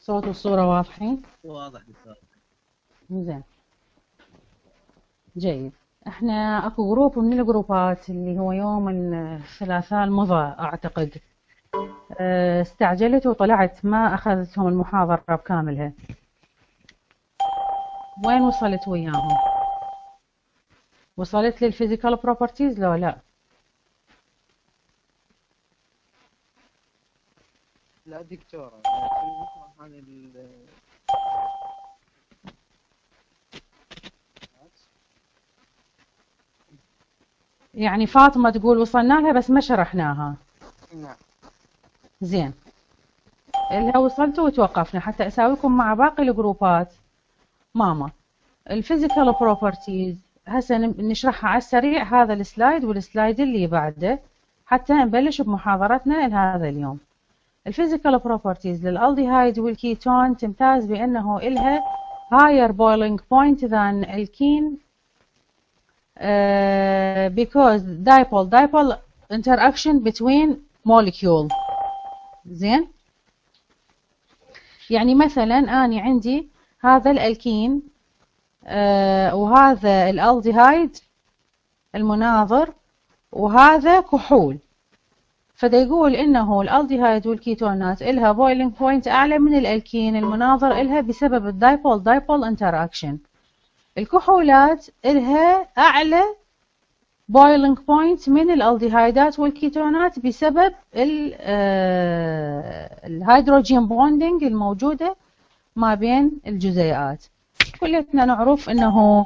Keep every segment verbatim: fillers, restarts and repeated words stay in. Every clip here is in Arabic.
صوت والصورة واضحين؟ واضح دكتور. زين، جيد. احنا اكو جروب من الجروبات اللي هو يوم الثلاثاء المضى اعتقد، اه، استعجلت وطلعت ما اخذتهم المحاضرة بكاملها. وين وصلت وياهم؟ وصلت للفيزيكال بروبرتيز لو لا؟ لا دكتورة، في عن ال يعني فاطمة تقول وصلنا لها بس ما شرحناها. نعم. زين، لها وصلتوا وتوقفنا حتى اساويكم مع باقي الجروبات. ماما، الفيزيكال بروبرتيز هسه نشرحها على السريع، هذا السلايد والسلايد اللي بعده حتى نبلش بمحاضرتنا لهذا اليوم. الفيزيكال بروبرتيز للالديهايد والكيتون تمتاز بانه إلها higher boiling point than الكين uh, because dipole dipole interaction between molecule. زين، يعني مثلا أنا عندي هذا الألكين آه وهذا الألديهايد المناظر وهذا كحول، فدا يقول إنه الألديهايد والكيتونات إلها بويلينج بوينت أعلى من الألكين المناظر إلها بسبب الدايبول دايبول انتراكشن. الكحولات إلها أعلى بويلينج بوينت من الألديهايدات والكيتونات بسبب الهيدروجين بوندينج الموجودة ما بين الجزيئات. كلنا نعرف انه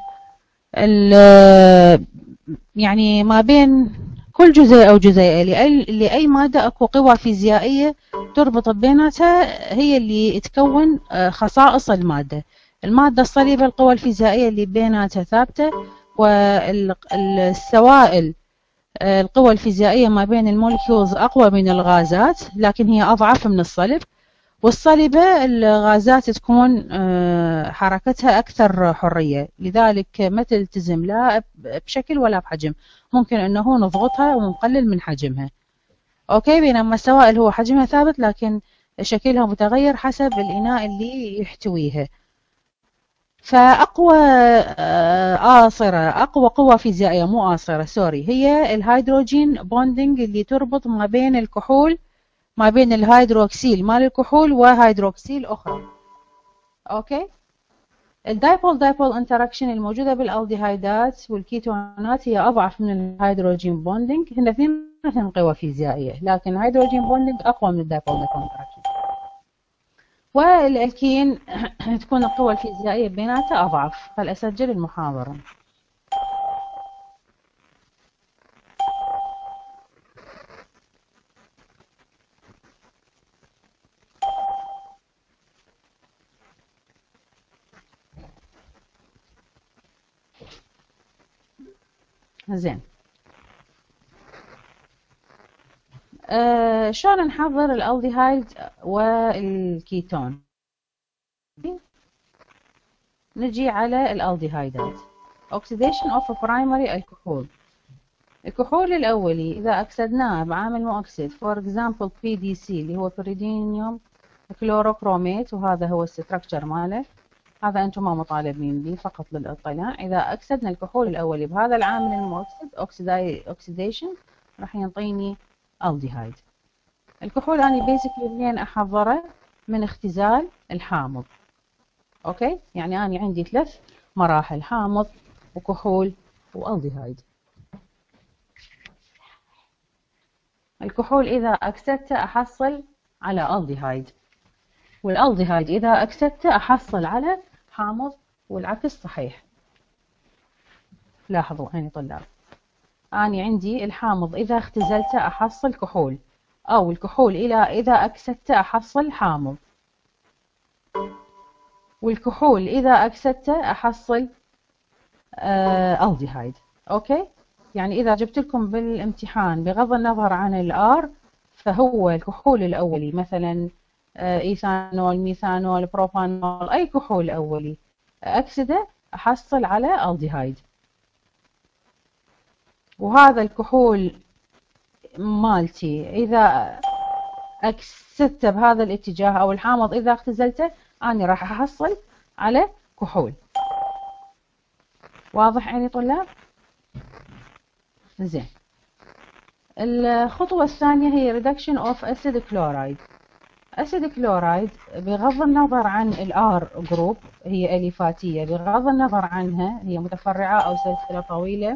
يعني ما بين كل جزيء او جزيئة لأي مادة اكو قوى فيزيائية تربط بيناتها هي اللي تكون خصائص المادة. المادة الصلبة القوى الفيزيائية اللي بيناتها ثابتة، والسوائل القوى الفيزيائية ما بين الموليكيولز اقوى من الغازات لكن هي اضعف من الصلب، والصلبة الغازات تكون حركتها أكثر حرية لذلك ما تلتزم لا بشكل ولا بحجم، ممكن أنه نضغطها ونقلل من حجمها. أوكي، بينما السوائل هو حجمها ثابت لكن شكلها متغير حسب الإناء اللي يحتويها. فأقوى آصرة أقوى قوة فيزيائية مو آصرة سوري هي الهيدروجين بوندينج اللي تربط ما بين الكحول ما بين الهيدروكسيل مال الكحول وهيدروكسيل أخرى. أوكي، الدايبول دايبول انتراكشن الموجودة بالألديهايدات والكيتونات هي أضعف من الهيدروجين بوندينج، هن اثنيناتهم قوى فيزيائية لكن الهيدروجين بوندينج أقوى من الدايبول دايبول انتراكشن. والألكين تكون القوى الفيزيائية بيناتها أضعف. هل أسجل المحاضرة؟ زين، آه شلون نحضر الالديهايد والكيتون؟ نجي على الالديهايدات. oxidation of primary alcohol. الكحول الأولي إذا أكسدناه بعامل مؤكسد for example بي دي سي اللي هو بيريدينيوم كلوروكروميت، وهذا هو الستركتشر ماله، هذا أنتم ما مطالبين به فقط للإطلاع. إذا أكسدنا الكحول الأولي بهذا العامل المؤكسد أوكسيديشن راح ينطيني الديهايد. الكحول أنا بيسكلي منين أحضره؟ من اختزال الحامض. أوكي، يعني أنا عندي ثلاث مراحل: حامض وكحول والديهايد. الكحول إذا أكسدته أحصل على الديهايد، والالديهايد إذا أكسدته أحصل على حامض، والعكس صحيح. لاحظوا هني طلاب، أنا عندي الحامض إذا اختزلته أحصل كحول، أو الكحول إلى إذا أكسدته أحصل حامض، والكحول إذا أكسدته أحصل آه الديهايد. أوكي، يعني إذا جبت لكم بالامتحان بغض النظر عن الآر فهو الكحول الأولي مثلا إيثانول ميثانول بروبانول أي كحول أولي أكسده أحصل على الديهايد. وهذا الكحول مالتي إذا اكسدته بهذا الاتجاه او الحامض اذا اختزلته اني راح احصل على كحول. واضح يعني طلاب؟ زين. الخطوة الثانية هي reduction of acid chloride. acid chloride بغض النظر عن الار جروب هي اليفاتية، بغض النظر عنها هي متفرعة او سلسلة طويلة،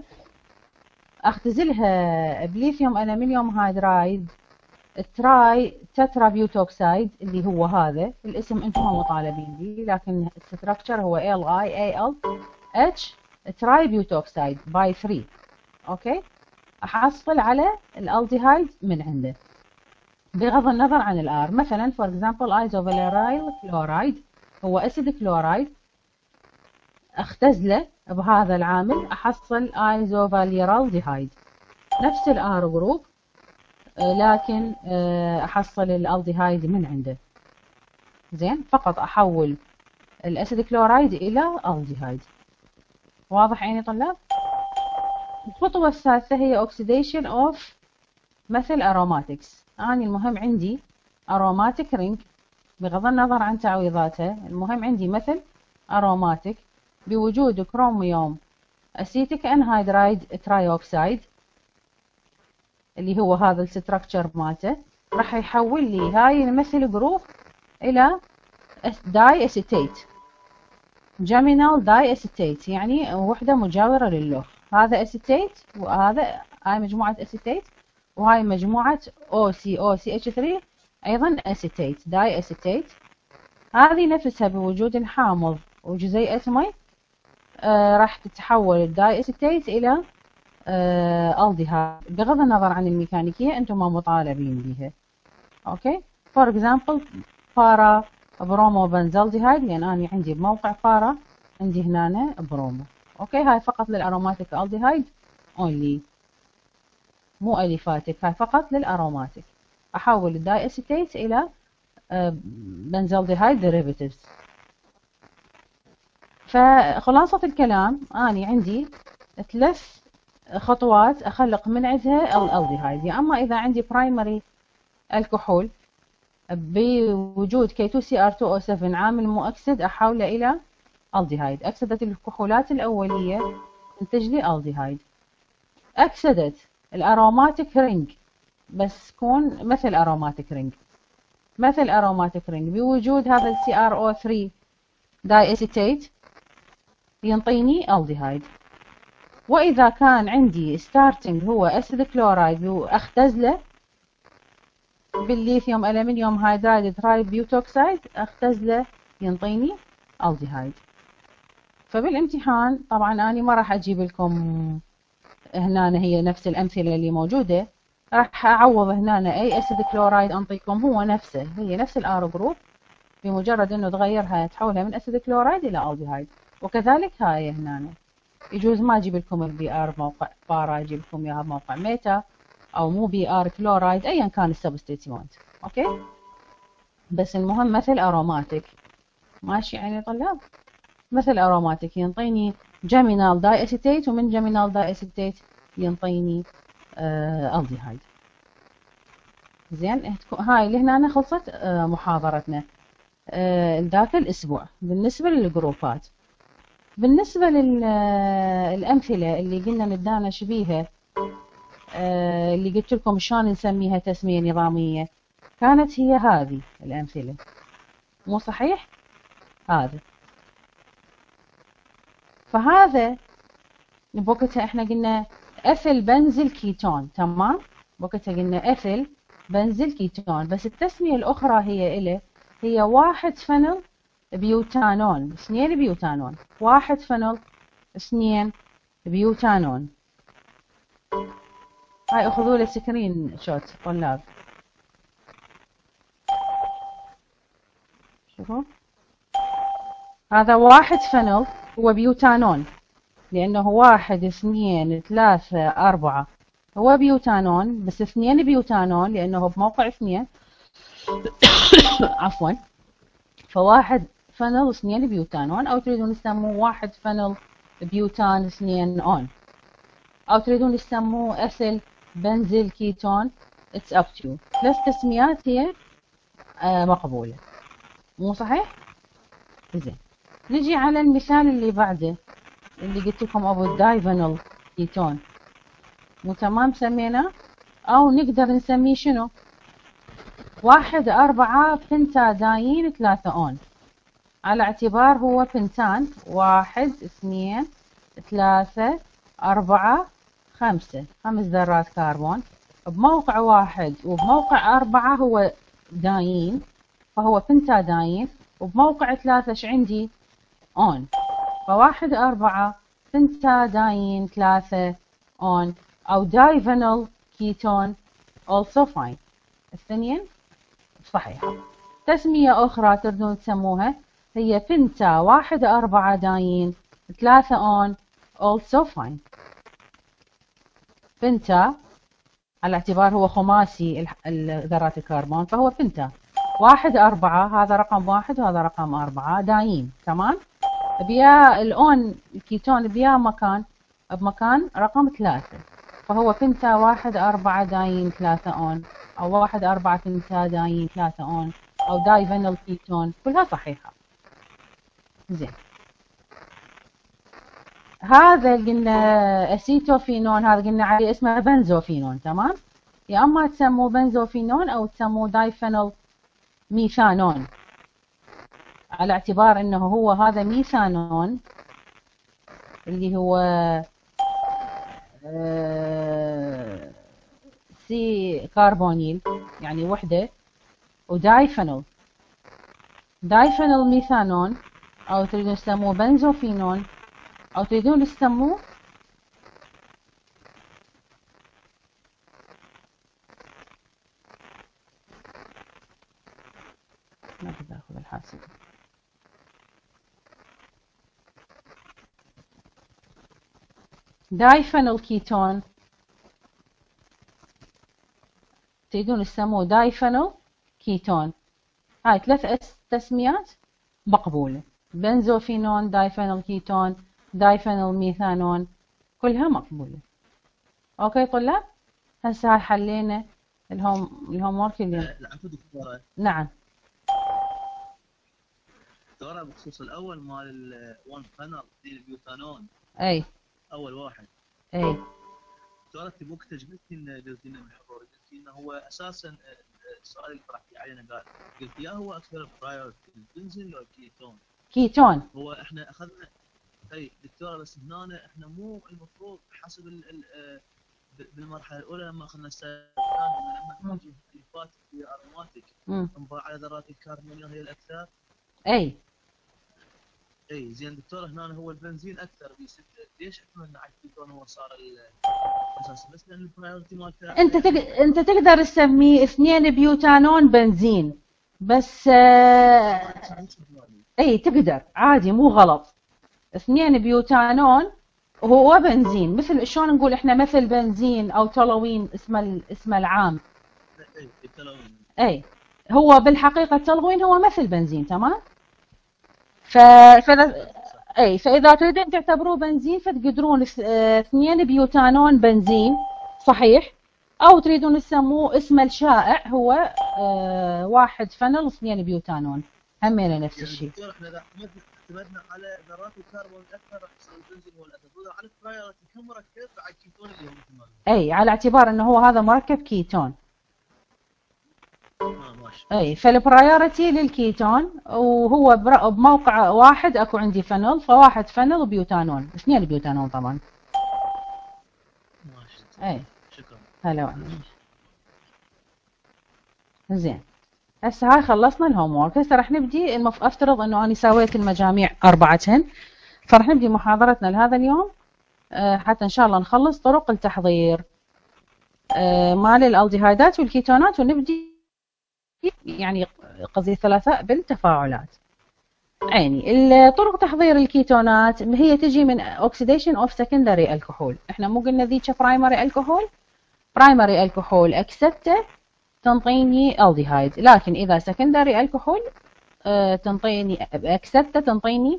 اختزلها بليثيوم ألمنيوم هيدرايد تراي تترا بيوتوكسايد اللي هو هذا الاسم انتم مطالبين به، لكن الستركتشر هو ال اي اي ال اتش تراي بيوتوكسايد باي ثلاثة. اوكي، احصل على الالديهايد من عنده بغض النظر عن الار. مثلا فور اكزامبل ايزوفاليرايل كلورايد هو اسيد كلورايد، اختزله بهذا العامل احصل ايزوفاليرالديهايد نفس الار جروب، لكن احصل الالديهايد من عنده. زين، فقط احول الاسيد كلورايد الى الديهايد. واضح يعني طلاب؟ الخطوة الثالثة هي oxidation of methyl aromatics. أنا المهم عندي aromatic ring بغض النظر عن تعويضاتها، المهم عندي مثل aromatic بوجود كروميوم أسيتيك أنهيدرايد ترايوكسايد اللي هو هذا الستركتشر مالته، راح يحول لي هاي المثل جروب إلى داي أسيتيت، جامينال داي أسيتيت، يعني وحدة مجاورة للوح. هذا أسيتيت وهذا هاي مجموعة أسيتيت، وهاي مجموعة أو سي أو سي إتش ثلاثة أيضا أسيتيت داي أسيتيت. هذه نفسها بوجود الحامض وجزيئة مي آه راح تتحول الداي أسيتيت إلى آه ألديهايد بغض النظر عن الميكانيكية أنتم ما مطالبين بها. أوكي، فور إكزامبل بارا برومو بنزالديهايد، لأن أنا عندي بموقع بارا عندي هنا برومو. أوكي، هاي فقط للأروماتيك ألديهايد أونلي، مو أليفاتيك، هاي فقط للأروماتيك. أحول الداي أسيتيت إلى بنزالديهايد ديريفيتيفز. فخلاصة الكلام أنا عندي ثلاث خطوات أخلق من عندها الألديهايد. يا أما إذا عندي برايمري الكحول بوجود كي تو سي ار تو او سفن عامل مؤكسد أحوله إلى ألديهايد. أكسدت الكحولات الأولية تنتج لي ألديهايد. أكسدت الأروماتيك رينج بس تكون مثل أروماتيك رينج مثل أروماتيك رينج بوجود هذا ال سي ار او ثلاثة داي أسيتيت ينطيني ألديهايد. وإذا كان عندي ستارتنج هو أسيد كلورايد وأختزله بالليثيوم ألمنيوم هيدرايد تراي بيوتوكسايد أختزله ينطيني ألديهايد. فبالامتحان طبعا أنا ما راح أجيب لكم هنا هي نفس الأمثلة اللي موجودة، راح أعوض هنا أي أسيد كلورايد أنطيكم هو نفسه، هي نفس الآر جروب، بمجرد إنه تغيرها تحولها من أسيد كلورايد إلى ألديهايد. وكذلك هاي هنا يجوز ما أجيب لكم البي آر موقع بارا، أجيب لكم إياها موقع ميتا أو مو بي آر كلورايد، أيا كان السبستيتيوانت. أوكي، بس المهم مثل أروماتيك. ماشي يعني طلاب؟ مثل أروماتيك ينطيني جامينال داي أسيتيت، ومن جامينال داي أسيتيت ينطيني آه ألديهايد. زين، هاي اللي هنا خلصت آه محاضرتنا آه ذاك الأسبوع بالنسبة للجروبات. بالنسبة للأمثلة اللي قلنا نتدانش بيها آه اللي قلت لكم شلون نسميها تسمية نظامية، كانت هي هذه الأمثلة، مو صحيح؟ هذا فهذا بوقتها احنا قلنا اثل بنزل كيتون، تمام؟ بوقتها قلنا اثل بنزل كيتون، بس التسمية الأخرى هي إله هي واحد فنل بيوتانون، اثنين بيوتانون، واحد فنل اثنين بيوتانون. هاي اخذوا له سكرين شوت طلاب، شوفوا هذا واحد فنل هو بيوتانون، لأنه واحد اثنين ثلاثة أربعة هو بيوتانون، بس اثنين بيوتانون لأنه بموقع اثنين عفوا، فواحد فنل اثنين بيوتانون، أو تريدون تسموه واحد فنل بيوتان اثنين أون، أو تريدون تسموه أثل بنزل كيتون it's up to you. ثلاث تسميات هي آه مقبولة، مو صحيح؟ زين، نجي على المثال اللي بعده اللي قلت لكم ابو الدايفينال كيتون، مو تمام؟ سميناه او نقدر نسميه شنو؟ واحد أربعة بنتاداين ثلاثة أون، على اعتبار هو بنتان، واحد اثنين ثلاثة أربعة خمسة، خمس ذرات كربون بموقع واحد وبموقع أربعة هو داين، فهو بنتاداين، وبموقع ثلاثة ش عندي؟ أون، فواحد أربعة بنتاداين ثلاثة أون أو دايفينال كيتون also fine. الثانيين صحيح. تسمية أخرى تردون تسموها هي بنتا واحد أربعة داين ثلاثة أون also fine. بنتا على اعتبار هو خماسي ذرات الكربون فهو بنتا، واحد أربعة هذا رقم واحد وهذا رقم أربعة داين، تمام؟ بيا الأون الكيتون بيا مكان بمكان رقم ثلاثة، فهو بنتا واحد أربعة داين ثلاثة أون أو واحد أربعة بنتا داين ثلاثة أون أو دايفينال كيتون، كلها صحيحة. زين، هذا قلنا اسيتوفينون، هذا قلنا عليه اسمه بنزوفينون، تمام؟ يا اما تسموه بنزوفينون او تسموه دايفينال ميثانون، على اعتبار انه هو هذا ميثانون اللي هو سي كربونيل يعني وحده، ودايفينال دايفينال ميثانون، او تريدون تسموه بنزوفينون او تريدون تسموه ما بدي اخذ الحاسب دايفينال كيتون، تريدون تسموه دايفينال كيتون. هاي ثلاث تسميات مقبولة، بنزوفينون، دايفينال كيتون، دايفينال ميثانون، كلها مقبولة. اوكي طلاب، هسه هاي حلينا الهوم الهوم ورك اللي العفو دكتورة. نعم دكتورة بخصوص الأول مال الون فانل دي البيوتانون، اي أول واحد. اي دكتورة انت وقتها قلتي لنا قلتي لنا بالحضور قلتي انه هو اساسا السؤال اللي طرحتيه علينا قال قلت يا هو اكثر برايورتي البنزين لو الكيتون؟ كيتون. هو احنا اخذنا اي دكتورة بس هنا احنا مو المفروض حسب ال ال بالمرحله الاولى لما اخذنا السنه لما نواجه تكليفات في اروماتيك انظر على ذرات الكربون هي الاكثر. اي اي زين دكتور هنا هو البنزين اكثر بستة، ليش احنا على الكيتون هو صار الاساس؟ بس لان البرايورتي مالته انت تق... انت تقدر تسميه اثنين بيوتانون بنزين بس آه... اي تقدر عادي مو غلط، اثنين بيوتانون وهو بنزين، مثل شلون نقول احنا مثل بنزين او تولوين اسمه اسمه العام. اي التولوين اي هو بالحقيقه التولوين هو مثل بنزين، تمام؟ ف... ف... اي فاذا تريدون تعتبروه بنزين فتقدرون اثنين بيوتانون بنزين صحيح، او تريدون تسموه اسمه الشائع هو اه واحد فنل واثنين بيوتانون، همينه نفس الشيء. دكتور احنا اذا اعتمدنا على ذرات الكربون اكثر راح يصير البنزين هو الاكثر، على البرايورتي كم مركب على الكيتون اللي هو مثل اي على اعتبار انه هو هذا مركب كيتون. اه ماشي. اي فالبرايورتي للكيتون وهو بموقع واحد اكو عندي فنل، فواحد فنل وبيوتانون، اثنين بيوتانون طبعا. ماشي. اي شكرا. هلا وسهلا. زين هسه هاي خلصنا الهوم ورك، هسه راح نبدي المف... افترض انه انا سويت المجاميع اربعتهن، فراح نبدي محاضرتنا لهذا اليوم أه حتى ان شاء الله نخلص طرق التحضير أه مال الالديهايدات والكيتونات، ونبدي يعني قصدي الثلاثاء بالتفاعلات. عيني طرق تحضير الكيتونات هي تجي من oxidation of secondary alcohol. احنا مو قلنا ذيك primary alcohol؟ primary alcohol اكسدته تنطيني aldehyde، لكن اذا secondary alcohol اه تنطيني اكسدته تنطيني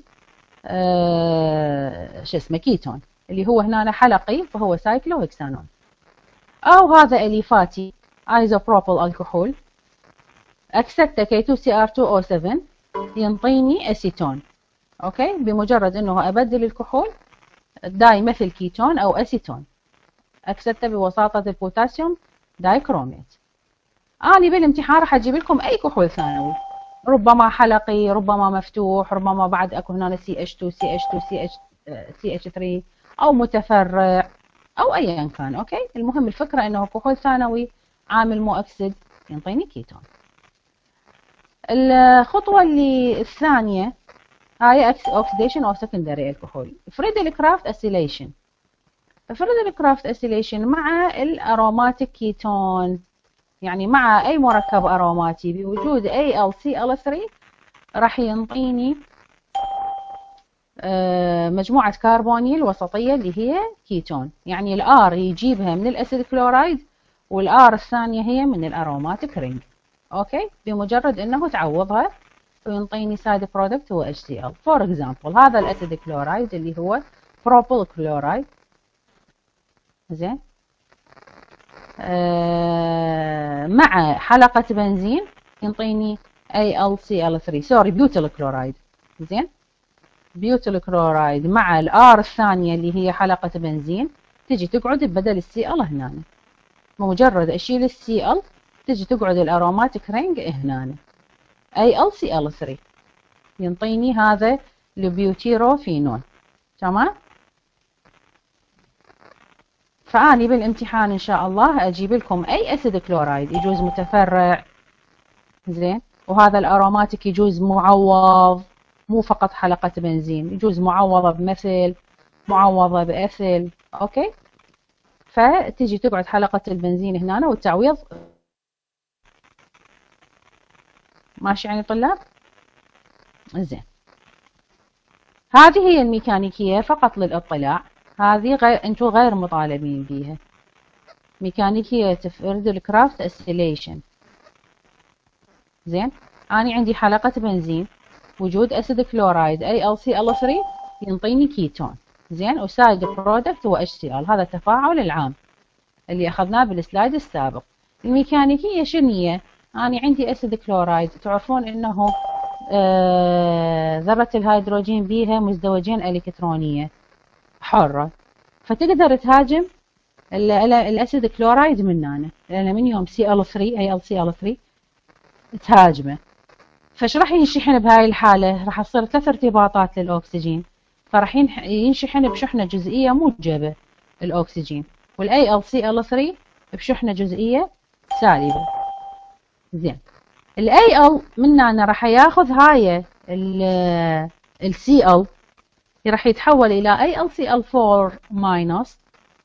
اه شو اسمه كيتون اللي هو هنا حلقي فهو سايكلوهكسانون، او هذا اليفاتي ايزوبروبيل الكحول اكسدته كي تو سي ار تو او سفن ينطيني اسيتون. اوكي، بمجرد انه ابدل الكحول دا يمثل كيتون او اسيتون. اكسدته بواسطة البوتاسيوم دايكروميت. اني بالامتحان راح اجيب لكم اي كحول ثانوي، ربما حلقي، ربما مفتوح، ربما بعد اكو هنا سي اتش تو سي اتش تو سي اتش سي اتش ثري او متفرع او ايا كان. اوكي، المهم الفكرة انه كحول ثانوي عامل مؤكسد ينطيني كيتون. الخطوة اللي الثانية هاي اوكسيديشن او سكندري الكحول. فريدل كرافت اسيليشن. فريدل كرافت اسيليشن مع الاروماتيك كيتون، يعني مع اي مركب اروماتي بوجود اي ال سي ال ثري راح ينطيني مجموعة كربونيل وسطية اللي هي كيتون. يعني الار يجيبها من الاسيد كلورايد والار الثانية هي من الاروماتيك رينج. اوكي، بمجرد انه تعوضها وينطيني سايد برودكت هو اتش سي ال. فور اكزامبل هذا الاسيد كلورايد اللي هو بروبيل كلورايد، زين، آه مع حلقة بنزين ينطيني اي ال سي ال ثري، سوري بيوتيل كلورايد، زين، بيوتيل كلورايد مع الار الثانية اللي هي حلقة بنزين تجي تقعد بدل السي ال هنا. مجرد اشيل السي ال تجي تقعد الاروماتيك رينج هنا اي ال سي ال ثري ينطيني هذا البيوتيروفينول. تمام. فاني بالامتحان ان شاء الله اجيب لكم اي اسيد كلورايد يجوز متفرع، زين، وهذا الاروماتيك يجوز معوض، مو فقط حلقة بنزين، يجوز معوضة بمثل، معوضة باثل. اوكي، فتجي تقعد حلقة البنزين هنا والتعويض ماشي يعني طلاب؟ زين، هذه هي الميكانيكية فقط للاطلاع، هذه غير انتم غير مطالبين بيها. ميكانيكية فريدل كرافت اسيليشن. زين، اني عندي حلقة بنزين وجود اسيد كلورايد اي ال سي ال ثري ينطيني كيتون، زين، وسايد برودكت هو اتش سي ال. هذا التفاعل العام اللي اخذناه بالسلايد السابق. الميكانيكية شنو هي؟ اني عندي اسيد كلورايد، تعرفون انه آه ذرة الهيدروجين بيها مزدوجين الكترونية حرة، فتقدر تهاجم الاسيد كلورايد من هنا، لان من يوم سي ال ثري اي ال سي ال ثري تهاجمه. فايش راح ينشحن بهاي الحالة؟ راح تصير ثلاث ارتباطات للاكسجين، فراح ينشحن بشحنة جزئية موجبة الاكسجين، والاي ال سي ال ثري بشحنة جزئية سالبة. زين، الاي ال من هنا راح ياخذ هاي السي ال راح يتحول الى اي ال سي ال فور ماينس،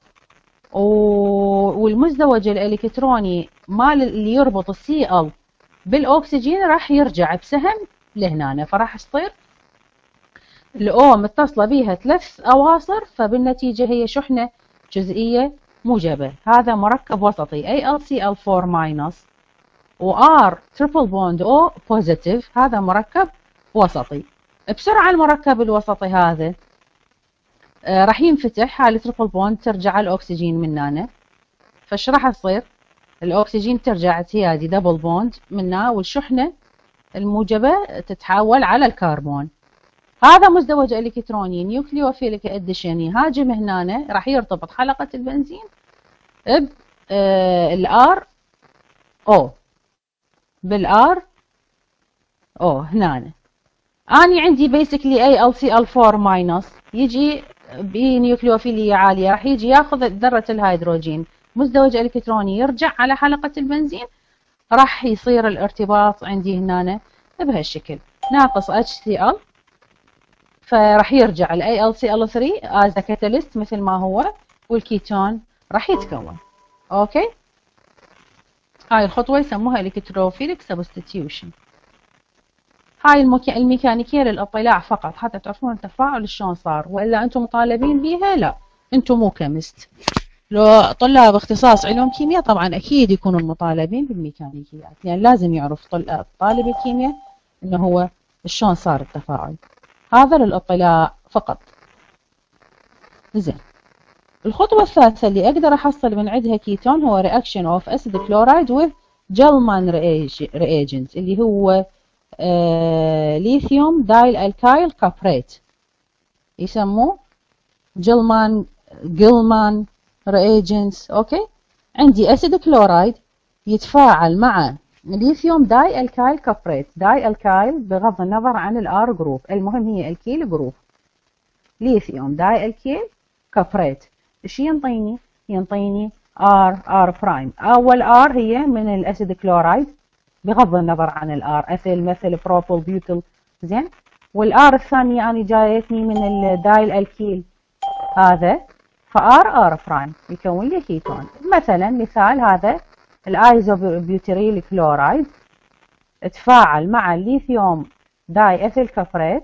والمزدوج الالكتروني مال اللي يربط السي ال بالاكسجين راح يرجع بسهم لهنا، فراح تصير الاو متصله بيها ثلاث اواصر، فبالنتيجه هي شحنه جزئيه موجبه. هذا مركب وسطي اي ال سي ال فور ماينس وار تريبل بوند او بوزيتيف، هذا مركب وسطي. بسرعه المركب الوسطي هذا آه راح ينفتح، هاي التريبل بوند ترجع الاكسجين من هنا، فايش راح يصير؟ الاكسجين ترجع اعتيادي دبل بوند منها، والشحنه الموجبه تتحول على الكربون. هذا مزدوج الكتروني نيوكليوفيليك اديشن يهاجم هنا، راح يرتبط حلقه البنزين ب الار او بالار او هنا. اني عندي بيسكلي اي ال سي ال فور ماينس يجي بنيوكليوفيلية عالية، راح يجي ياخذ ذرة الهيدروجين مزدوج الكتروني يرجع على حلقة البنزين، راح يصير الارتباط عندي هنا بهالشكل ناقص اتش سي ال، فراح يرجع ال اي ال سي ال ثري از كاتاليست مثل ما هو، والكيتون راح يتكون. اوكي، هاي الخطوة يسموها الكتروفيليك سبستيتيوشن. هاي الميكانيكية للاطلاع فقط حتى تعرفون التفاعل شلون صار، والا انتم مطالبين بيها؟ لا، انتم مو كيمست. لو طلاب اختصاص علوم كيمياء طبعا اكيد يكونوا مطالبين بالميكانيكيات، لان يعني لازم يعرف طلاب طالب الكيمياء انه هو شلون صار التفاعل. هذا للاطلاع فقط. زين، الخطوة الثالثة اللي أقدر أحصل من عندها كيتون هو reaction of acid chloride with Gell-Mann reagent اللي هو ليثيوم دايل الكايل كابريت، يسموه جيلمان جيلمان reagents. أوكي، عندي أسيد كلورايد يتفاعل مع ليثيوم داي الكايل كابريت. داي الكايل بغض النظر عن الار جروب، المهم هي الكيل جروب. ليثيوم داي الكيل كابريت ايش ينطيني؟ ينطيني ار ار برايم. اول ار هي من الاسيد كلورايد بغض النظر عن الار، اثيل مثل بروبل بيوتل، زين. والار الثانيه انا جايتني من الدايل الكيل هذا، فار ار برايم يكون لي كيتون. مثلا مثال هذا الايزو بيوتيريل كلورايد تفاعل مع الليثيوم داي اثيل كابريت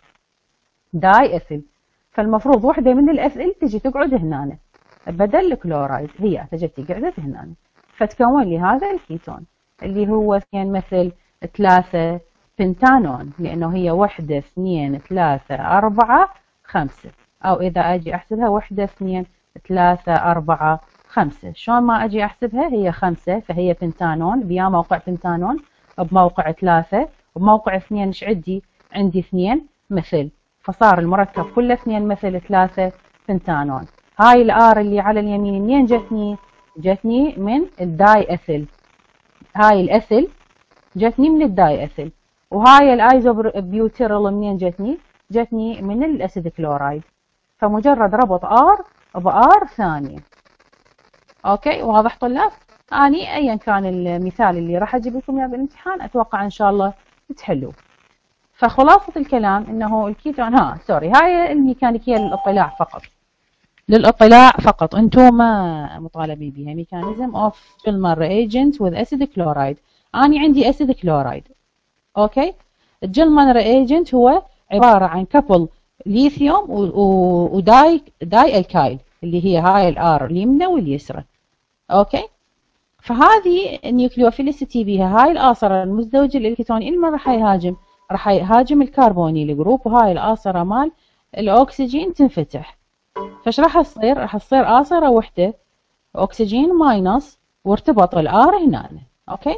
داي اثيل، فالمفروض وحده من الاثيل تجي تقعد هنا بدل الكلورايد، هي تجت قعدت هنا فتكون لي هذا الكيتون اللي هو اثنين مثل ثلاثة بنتانون، لانه هي وحده اثنين ثلاثة أربعة خمسة، او اذا اجي احسبها وحده اثنين ثلاثة أربعة خمسة. شلون ما اجي احسبها؟ هي خمسة فهي بنتانون، بيا موقع بنتانون بموقع ثلاثة، وبموقع اثنين ايش عندي؟ عندي اثنين مثل، فصار المركب كله اثنين مثل ثلاثة بنتانون. هاي الار اللي على اليمين منين جتني؟ جتني من الداي اثيل، هاي الاثيل جتني من الداي اثيل. وهاي الايزو بيوتيرل منين جتني؟ جتني من الاسيد كلورايد. فمجرد ربط ار بار ثانيه. اوكي، واضح طلاب؟ اني ايا كان المثال اللي راح اجيب لكم اياه بالامتحان اتوقع ان شاء الله تحلوه. فخلاصة الكلام انه الكيتون، ها سوري، هاي الميكانيكية للاطلاع فقط، للاطلاع فقط، انتم ما مطالبين بها. ميكانيزم اوف Gell-Mann reagent with acid chloride. اني عندي acid chloride. اوكي، الجيلمان reagent هو عبارة عن كابل ليثيوم وداي داي الكايل اللي هي هاي الار اليمنى واليسرى. اوكي، فهذه النيوكليوفيليسيتي بها هاي الآثرة المزدوجة للكيتون إلما راح يهاجم؟ راح يهاجم الكربونيل جروب، وهاي الآثرة مال الأكسجين تنفتح. فايش راح تصير؟ راح تصير آثرة وحدة أكسجين ماينس وارتبط الآر هنا. أوكي،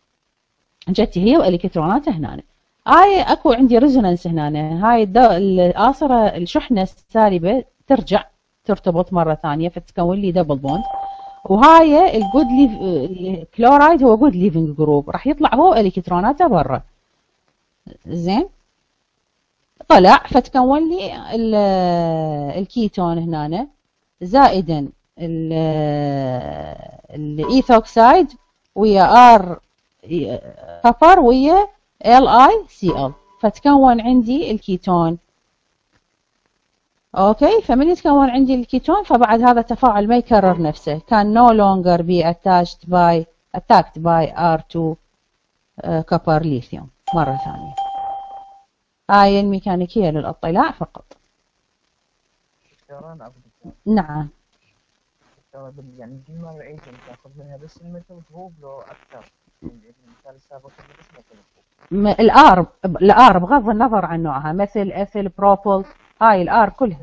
جتي هي والإلكترونات هنا. هاي أكو عندي ريزونانس هنا، هاي الآثرة الشحنة السالبة ترجع ترتبط مرة ثانية فتكون لي دبل بوند. وهاي الجود الكلورايد هو جود ليفنج جروب، راح يطلع هو الكتروناته برا. زين، طلع فتكون لي الكيتون هنا زائدا الايثوكسايد ويا ار كبر ويا ال اي سي ال، فتكون عندي الكيتون. اوكي، فمن يتكون عندي الكيتون فبعد هذا التفاعل ما يكرر نفسه، كان no longer be attached by attacked by ار تو copper lithium مرة ثانية. هاي الميكانيكية للاطلاع فقط. نعم. يعني الجيلمان رياجنت تاخذ منها بس الميثود هو لو اكثر؟ المثال السابق بس مثل الار الار بغض النظر عن نوعها، مثل اثيل بروبل، هاي الار كلها.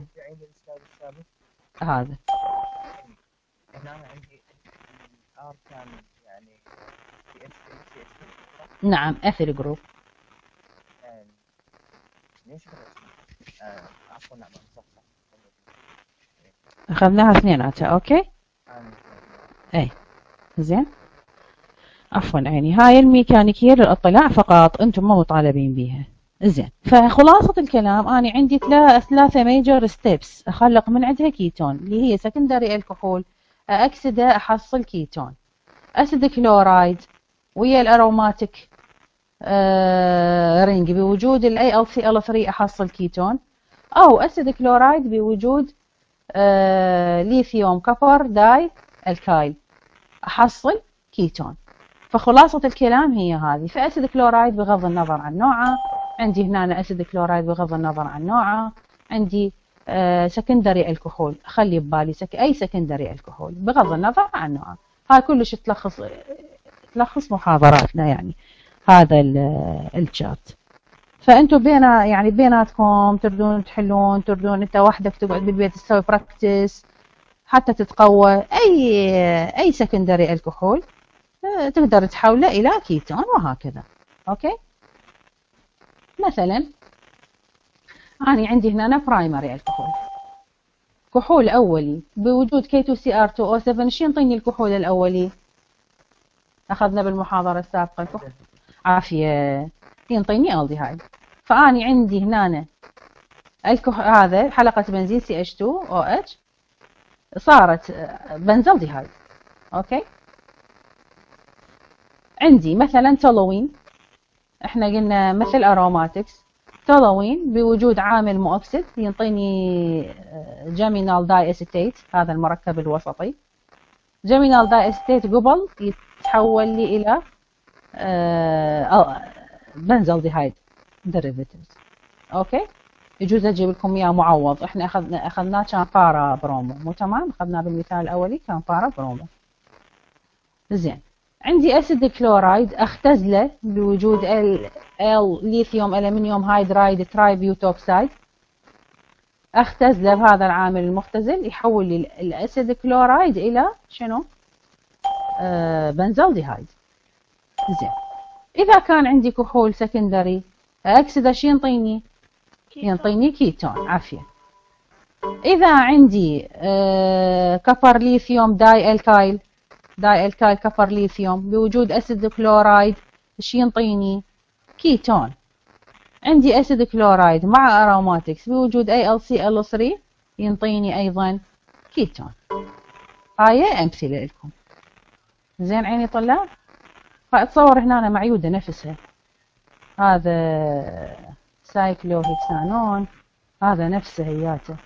هذا هنا عندي الار كان يعني سي اس سي. نعم، اثيل جروب. ليش آه عفوا نعم صح صح اخذناها اثنيناتها. اوكي اي زين، عفوا عيني. هاي الميكانيكية للاطلاع فقط، انتم ما مطالبين بيها. زين، فخلاصة الكلام أنا عندي ثلاثة ميجر ستيبس أخلق من عندها كيتون اللي هي سكندري الكحول، أكسده أحصل كيتون، أسيد كلورايد ويا الأروماتيك آه رينج بوجود ال إيه إل سي إل ثري أحصل كيتون، أو أسيد كلورايد بوجود آه ليثيوم كبر داي الكايل أحصل كيتون. فخلاصة الكلام هي هذه. فأسيد كلورايد بغض النظر عن نوعه، عندي هنا أسيد كلورايد بغض النظر عن نوعه، عندي آه سكندري الكحول، خلي ببالي سك... أي سكندري الكحول بغض النظر عن نوعه. هاي كلش تلخص تلخص محاضراتنا يعني هذا الشات. فأنتم بينا يعني بيناتكم تردون تحلون، تردون أنت وحدك تقعد بالبيت تسوي براكتس، حتى تتقوى اي اي سكندري الكحول تقدر تحوله الى كيتون وهكذا. اوكي، مثلا اني عندي هنا برايمري الكحول، كحول اولي بوجود كي تو سي ار تو او سفن. شو ينطيني الكحول الاولي؟ اخذنا بالمحاضره السابقه الكحول عافيه، ينطيني الديهايد. فاني عندي هنا الكح... هذا حلقه بنزين سي اتش تو او اتش صارت بنزالديهايد. اوكي، عندي مثلا تولوين، احنا قلنا مثل اروماتكس، تولوين بوجود عامل مؤكسد ينطيني جامينال داي اسيتيت، هذا المركب الوسطي. جامينال داي اسيتيت قبل يتحول لي الى بنزالديهايد ديريفيتيفز. اوكي، يجوز اجيب لكم اياه معوض، احنا اخذنا اخذناه كان بارا برومو، مو تمام؟ اخذناه بالمثال الاولي كان بارا برومو. زين، عندي اسيد كلورايد اختزله بوجود ال ال ليثيوم الومنيوم هيدرايد تراي بيوتوكسايد، اختزله بهذا العامل المختزل يحول لي الاسيد كلورايد الى شنو؟ آه بنزالديهايد. زين، اذا كان عندي كحول سكندري اكسده شو ينطيني؟ ينطيني كيتون عافيه. اذا عندي آه كفر ليثيوم داي الكايل، داي الكايل كفر ليثيوم بوجود اسيد كلورايد ايش ينطيني؟ كيتون. عندي اسيد كلورايد مع اروماتكس بوجود اي ال سي ال ثلاثة ينطيني ايضا كيتون. هاي امثله لكم. زين عيني طلاب؟ فاتصور هنا معيوده نفسها، هذا سايكلوهكسانون، هذا نفسه هياته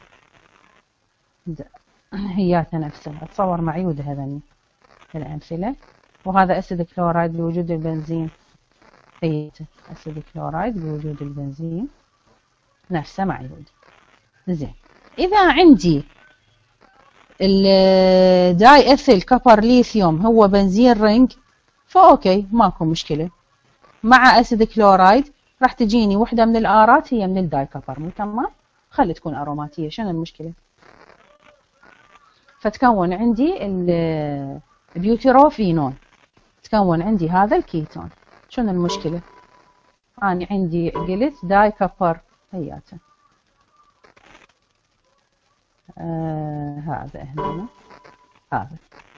هياته نفسها، اتصور معيوده هذني الامثله. وهذا اسيد كلورايد بوجود البنزين، هياته اسيد كلورايد بوجود البنزين نفسه معيود. زين، اذا عندي الداي اثيل كبر ليثيوم هو بنزين رينج فاوكي ماكو مشكله، مع اسيد كلورايد راح تجيني وحده من الارات هي من الداي كبر، مو تمام؟ خلي تكون اروماتيه، شنو المشكله؟ فتكون عندي البيوتيروفينون، تكون عندي هذا الكيتون، شنو المشكله؟ اني عندي قلت داي كبر هياته. آه هذا هنا، هذا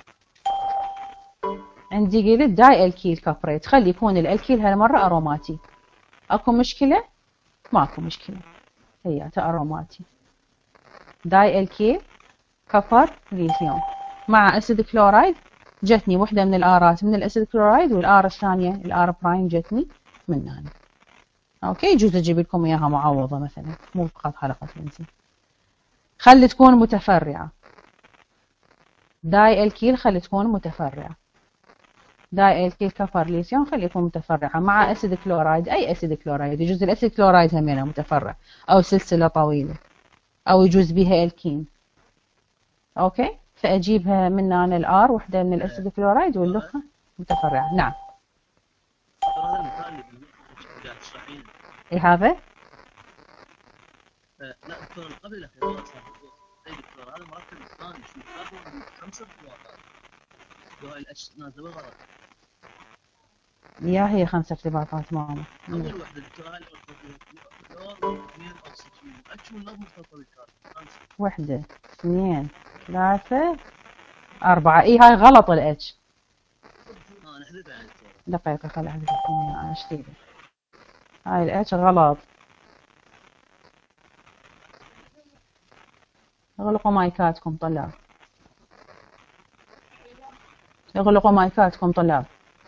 عندي قلت داي الكيل كبريت، خلي يكون الالكيل هالمره اروماتي. اكو مشكله؟ ماكو مشكله، هياته اروماتي. داي الكيل كبر ليثيوم مع اسيد كلورايد، جتني وحده من الارات من الاسيد كلورايد، والار الثانيه الار برايم جتني من هنا. اوكي، يجوز اجيب لكم اياها معوضه مثلا، مو فقط حلقه بنزين. خلي تكون متفرعه، داي الكيل خلي تكون متفرعه، داي الكيل كفر ليثيوم خلي يكون متفرعه مع اسيد كلورايد، اي اسيد كلورايد، يجوز الاسيد كلورايد همينه متفرع او سلسله طويله، او يجوز بها الكين. اوكي، فاجيبها من هنا الار وحده من الاسيد كلورايد والاخرى متفرعه. نعم. هذا المثال اللي قاعد تشرحينه. اي هذا؟ لا دكتور قبل الاخير اي دكتور هذا المركب الثاني شو كربون خمسه ارتباطات وهاي الاتش نازله غلط. يا هي خمسه ارتباطات ماما. اول وحده دكتور هاي الكلور اثنين اكسجين اتش والنظم مرتبطه بالكربون خمسه. وحده اثنين ثلاثه اربعه، اي هاي غلط الاتش. اه نحذفها يعني دكتور. دقيقه خلي احذف لكم انا اشتيله. هاي الاتش غلط. اغلقوا مايكاتكم طلاب، اغلقوا مايكاتكم طلاب.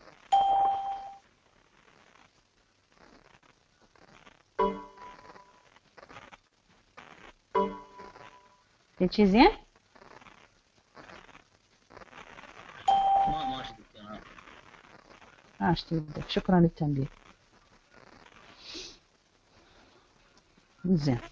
هيجي زين؟ ما ما اشتي دكتور. ها اشتي بدك، شكرا للتنبيه. زين،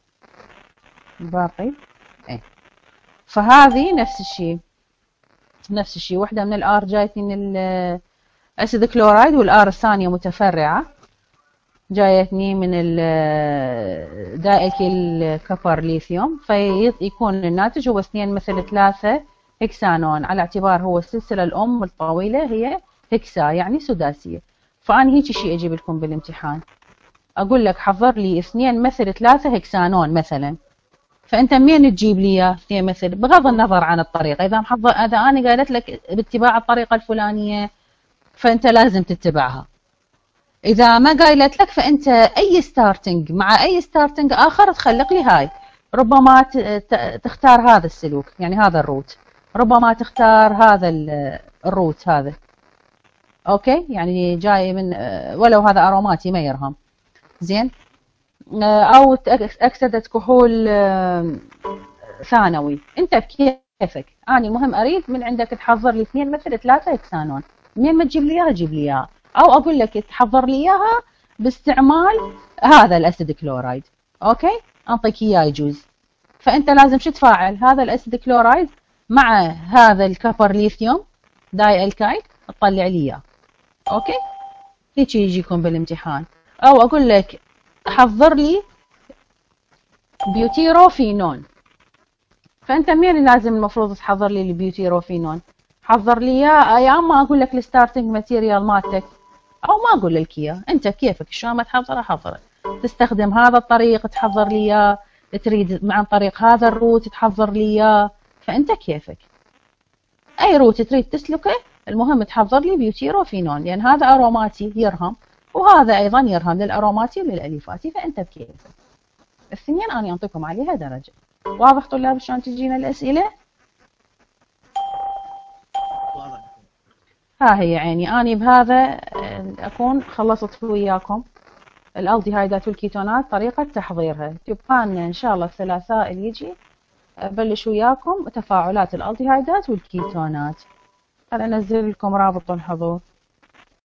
باقي ايه. فهذه نفس الشيء، نفس الشيء، وحده من الار جايتني من الاسيد كلورايد والار الثانيه متفرعه جايتني من دايكيل كفر ليثيوم، فيكون الناتج هو اثنين مثل ثلاثة هكسانون، على اعتبار هو السلسلة الأم الطويلة هي هكسا يعني سداسية. فأنا هيك شيء أجيب لكم بالامتحان، أقول لك حضر لي اثنين مثل ثلاثة هكسانون مثلا، فأنت منين تجيب لي إياه اثنين مثل، بغض النظر عن الطريقة. إذا محضر إذا أنا قالت لك باتباع الطريقة الفلانية فأنت لازم تتبعها. إذا ما قايلت لك فأنت أي ستارتنج مع أي ستارتنج آخر تخلق لي هاي. ربما تختار هذا السلوك يعني هذا الروت، ربما تختار هذا الروت هذا، أوكي، يعني جاي من ولو هذا أروماتي ما يرهم زين، أو أكسدة كحول ثانوي، أنت بكيفك. أنا مهم أريد من عندك تحضر لي اثنين مثل ثلاثة هكسانون، منين ما تجيب لي إياها جيب لي إياها، أو أقول لك تحضر لي إياها باستعمال هذا الأسيد كلورايد، أوكي، أنطيك إياه يجوز. فأنت لازم شو تفاعل هذا الأسيد كلورايد مع هذا الكبر ليثيوم داي الكايل تطلع لي إياه، أوكي، هيك يجيكم بالامتحان. أو أقول لك حضر لي بيوتيروفينون، فأنت منين لازم المفروض تحضر لي البيوتيروفينون؟ حضر لي إياه، يا أما أقول لك الستارتنج ماتيريال مالتك أو ما أقول لك إياه، أنت بكيفك شلون ما تحضره حضره. تستخدم هذا الطريق تحضر لي إياه، تريد عن طريق هذا الروت تحضر لي إياه، فأنت كيفك أي روت تريد تسلكه، المهم تحضر لي بيوتيروفينون، لأن هذا أروماتي يرهم وهذا أيضا يرهم للأروماتي وللأليفاتي، فأنت بكيفك. الاثنين أنا أعطيكم عليها درجة. واضح طلاب شلون تجينا الأسئلة؟ ها هي عيني، أنا بهذا أكون خلصت وياكم الألديهايدات والكيتونات طريقة تحضيرها. تبقى لنا إن شاء الله الثلاثاء اللي يجي أبلش وياكم تفاعلات الألديهايدات والكيتونات. خل أنزل لكم رابط الحضور.